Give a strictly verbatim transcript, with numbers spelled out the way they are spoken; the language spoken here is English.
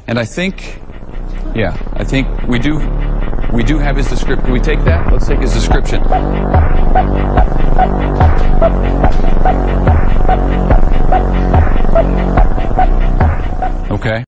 And I think, yeah, I think we do, we do have his description. Can we take that? Let's take his description. Okay.